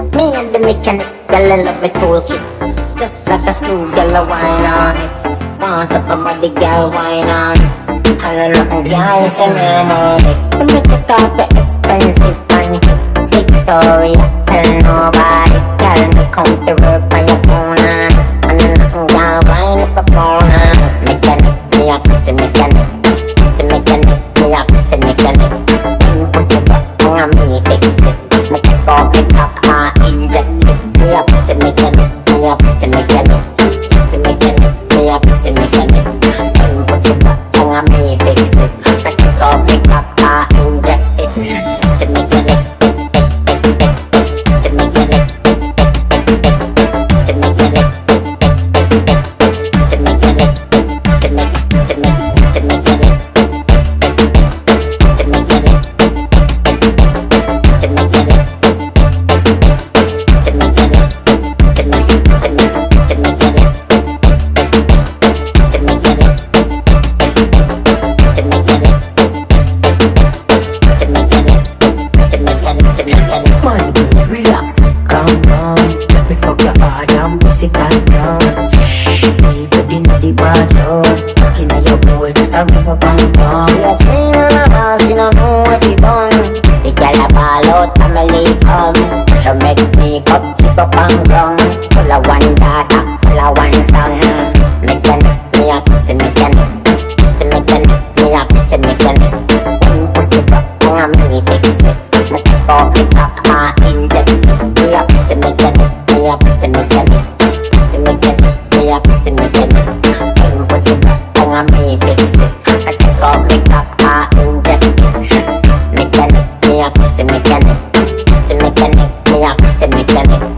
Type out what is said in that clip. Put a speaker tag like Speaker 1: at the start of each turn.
Speaker 1: Me and the mechanic, girl, I love my toolkit. Just like a screw, girl, I whine on it. Want up a body, girl, whine on it. I don't know, girl, you can name on it. You make the coffee expensive and Victoria, tell nobody. Girl, me come to work on your phone on it. And then nothing, girl, whine up a phone on it. Mechanic, me a pussy mechanic. Pussy mechanic, me a pussy mechanic. Pussy back, and me fix it. Me take off me top and inject it. Me a pussy mechanic, me a pussy mechanic. Pussy mechanic, me a pussy mechanic. Pussy back, and me fix it. Me take off me top and inject it. Pussy mechanic. Pussy mechanic. Pussy mechanic. Pussy mechanic. Pussy mechanic. Pussy mechanic. Pussy mechanic. Pussy mechanic.
Speaker 2: My girl, relax, calm down. Let me fuck your heart and pussy calm down. Shh, baby, inna the bathroom. Inna your bowl, just a rub a bang down.
Speaker 1: You scream on a house, you don't know what you done. The girl a ball out, family come. She make me up, keep up and ground. Full of one daughter, full of one son. Mechanic, me a pussy mechanic. Pussy mechanic, me a pussy mechanic. One pussy back, and me fix it. Me take off me top and inject it. Me a pussy mechanic, me a pussy mechanic. Pussy mechanic, me a pussy mechanic. One pussy back, and me fix it. Me take off me top and inject it. Mechanic, me a pussy mechanic. Pussy mechanic, me a pussy mechanic.